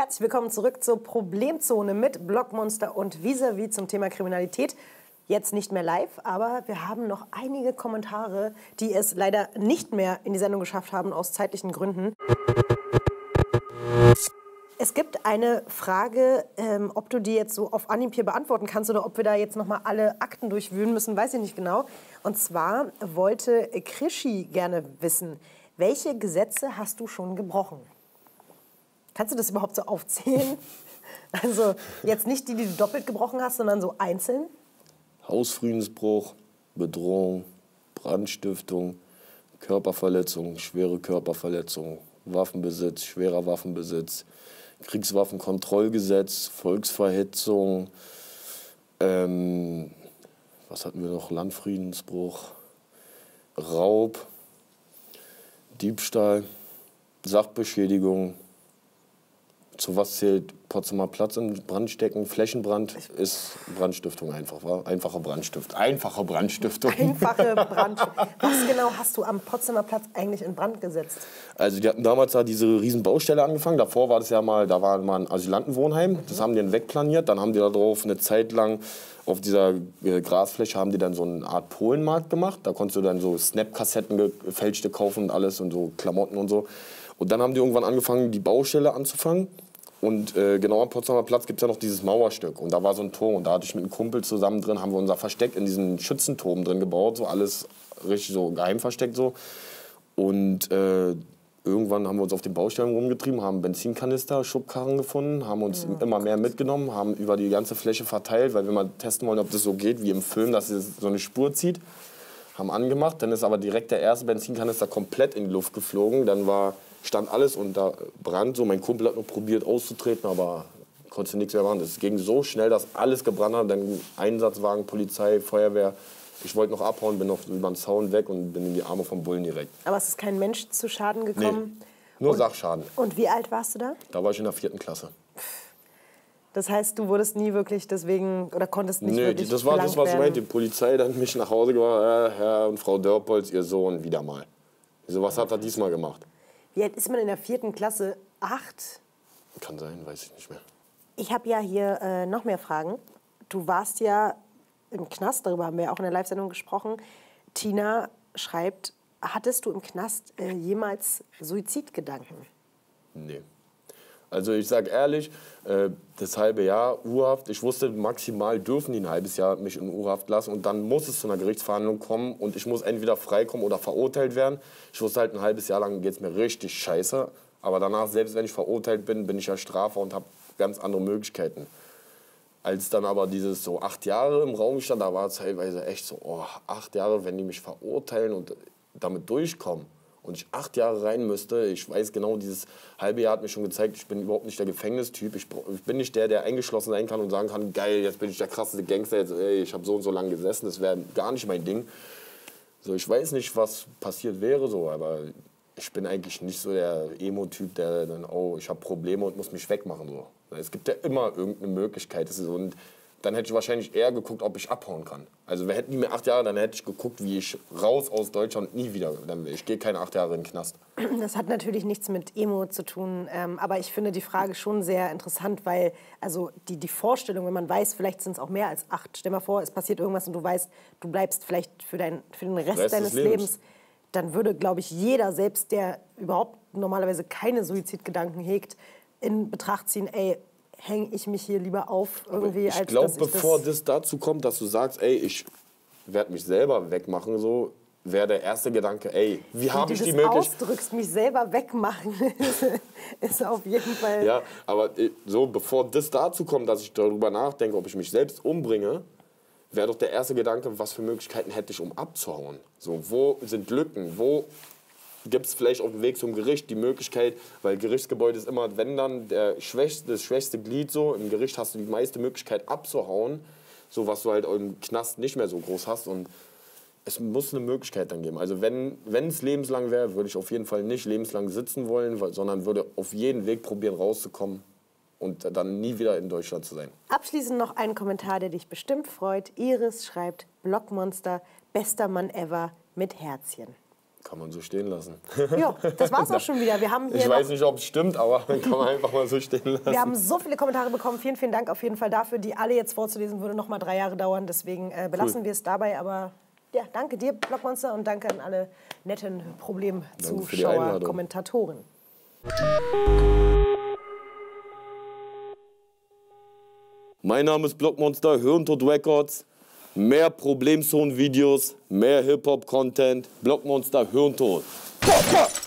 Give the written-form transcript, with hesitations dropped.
Herzlich willkommen zurück zur Problemzone mit Blockmonster und Vis-a-vis zum Thema Kriminalität. Jetzt nicht mehr live, aber wir haben noch einige Kommentare, die es leider nicht mehr in die Sendung geschafft haben, aus zeitlichen Gründen. Es gibt eine Frage, ob du die jetzt so auf Anhieb hier beantworten kannst oder ob wir da jetzt nochmal alle Akten durchwühlen müssen, weiß ich nicht genau. Und zwar wollte Krischi gerne wissen, welche Gesetze hast du schon gebrochen? Kannst du das überhaupt so aufzählen? Also jetzt nicht die, die du doppelt gebrochen hast, sondern so einzeln? Hausfriedensbruch, Bedrohung, Brandstiftung, Körperverletzung, schwere Körperverletzung, Waffenbesitz, schwerer Waffenbesitz, Kriegswaffenkontrollgesetz, Volksverhetzung, was hatten wir noch? Landfriedensbruch, Raub, Diebstahl, Sachbeschädigung. Zu was zählt Potsdamer Platz in Brand stecken? Flächenbrand ist Brandstiftung einfach, war? Einfache Brandstiftung. Einfache Brandstiftung. Einfache Brandstiftung. Was genau hast du am Potsdamer Platz eigentlich in Brand gesetzt? Also die hatten damals da diese riesen Baustelle angefangen. Davor war das ja mal, da war mal ein Asylantenwohnheim. Das haben die dann wegplaniert. Dann haben die da drauf eine Zeit lang auf dieser Grasfläche haben die dann so eine Art Polenmarkt gemacht. Da konntest du dann so Snap-Kassetten gefälschte kaufen und alles und so Klamotten und so. Und dann haben die irgendwann angefangen, die Baustelle anzufangen. Und genau am Potsdamer Platz gibt es ja noch dieses Mauerstück. Und da war so ein Turm. Und da hatte ich mit einem Kumpel zusammen drin, haben wir unser Versteck in diesen Schützenturm drin gebaut. So alles richtig so geheim versteckt so. Und irgendwann haben wir uns auf den Baustellen rumgetrieben, haben Benzinkanister, Schubkarren gefunden, haben uns immer mehr mitgenommen, haben über die ganze Fläche verteilt, weil wir mal testen wollen, ob das so geht wie im Film, dass es so eine Spur zieht. Haben angemacht, dann ist aber direkt der erste Benzinkanister komplett in die Luft geflogen. Dann stand alles unter Brand. So, mein Kumpel hat noch probiert auszutreten, aber konnte nichts mehr machen. Es ging so schnell, dass alles gebrannt hat. Dann Einsatzwagen, Polizei, Feuerwehr. Ich wollte noch abhauen, bin noch über den Zaun weg und bin in die Arme vom Bullen direkt. Aber es ist kein Mensch zu Schaden gekommen? Nee, nur Sachschaden. Und wie alt warst du da? Da war ich in der 4. Klasse. Das heißt, du wurdest nie wirklich deswegen, oder konntest nicht wirklich das war das, was ich meinte. Die Polizei dann mich nach Hause gebracht, Herr und Frau Dörpolz, Ihr Sohn, wieder mal. So, was hat er diesmal gemacht? Wie alt ist man in der 4. Klasse? 8? Kann sein, weiß ich nicht mehr. Ich habe ja hier noch mehr Fragen. Du warst ja im Knast, darüber haben wir ja auch in der Live-Sendung gesprochen. Tina schreibt, hattest du im Knast jemals Suizidgedanken? Nee. Also ich sage ehrlich, das halbe Jahr Urhaft, ich wusste, maximal dürfen die ein halbes Jahr mich in Urhaft lassen und dann muss es zu einer Gerichtsverhandlung kommen und ich muss entweder freikommen oder verurteilt werden. Ich wusste halt, ein halbes Jahr lang geht es mir richtig scheiße, aber danach, selbst wenn ich verurteilt bin, bin ich ja Strafer und habe ganz andere Möglichkeiten. Als dann aber dieses so 8 Jahre im Raum stand, da war es teilweise echt so, 8 Jahre, wenn die mich verurteilen und damit durchkommen. Und ich 8 Jahre rein müsste, ich weiß genau, dieses halbe Jahr hat mir schon gezeigt, ich bin überhaupt nicht der Gefängnistyp. Ich bin nicht der eingeschlossen sein kann und sagen kann, geil, jetzt bin ich der krasseste Gangster, jetzt, ey, ich habe so und so lange gesessen, das wäre gar nicht mein Ding. So, ich weiß nicht, was passiert wäre, so, aber ich bin eigentlich nicht so der Emo-Typ, der dann, ich habe Probleme und muss mich wegmachen. So. Es gibt ja immer irgendeine Möglichkeit. Und dann hätte ich wahrscheinlich eher geguckt, ob ich abhauen kann. Also hätten die mir 8 Jahre, dann hätte ich geguckt, wie ich raus aus Deutschland nie wieder. Ich gehe keine 8 Jahre in den Knast. Das hat natürlich nichts mit Emo zu tun, aber ich finde die Frage schon sehr interessant, weil also die Vorstellung, wenn man weiß, vielleicht sind es auch mehr als 8. Stell dir mal vor, es passiert irgendwas und du weißt, du bleibst vielleicht für den Rest deines Lebens. Dann würde, glaube ich, jeder, selbst der überhaupt normalerweise keine Suizidgedanken hegt, in Betracht ziehen, hänge ich mich hier lieber auf irgendwie. Ich glaube, bevor das dazu kommt, dass du sagst, ich werde mich selber wegmachen, so wäre der erste Gedanke, wie habe ich die Möglichkeit... ausdrückst, mich selber wegmachen, ist auf jeden Fall... Ja, aber so, bevor das dazu kommt, dass ich darüber nachdenke, ob ich mich selbst umbringe, wäre doch der erste Gedanke, was für Möglichkeiten hätte ich, um abzuhauen. So, wo sind Lücken, wo gibt es vielleicht auf dem Weg zum Gericht die Möglichkeit, weil Gerichtsgebäude ist immer, wenn dann das schwächste Glied so, im Gericht hast du die meiste Möglichkeit abzuhauen, so was du halt im Knast nicht mehr so groß hast und es muss eine Möglichkeit dann geben. Also wenn es lebenslang wäre, würde ich auf jeden Fall nicht lebenslang sitzen wollen, sondern würde auf jeden Weg probieren rauszukommen und dann nie wieder in Deutschland zu sein. Abschließend noch ein Kommentar, der dich bestimmt freut. Iris schreibt, Blockmonster, bester Mann ever mit Herzchen. Kann man so stehen lassen. Ja, das war's auch schon wieder. Wir haben hier ich weiß nicht, ob es stimmt, aber kann man einfach mal so stehen lassen. Wir haben so viele Kommentare bekommen. Vielen, vielen Dank auf jeden Fall dafür. Die alle jetzt vorzulesen, würde noch mal 3 Jahre dauern. Deswegen belassen wir es dabei. Aber ja, danke dir, Blockmonster, und danke an alle netten Problemzuschauer, Kommentatoren. Mein Name ist Blockmonster, Hirntod Records. Mehr Problemzone-Videos, mehr Hip-Hop-Content. Blockmonster, Hirntod.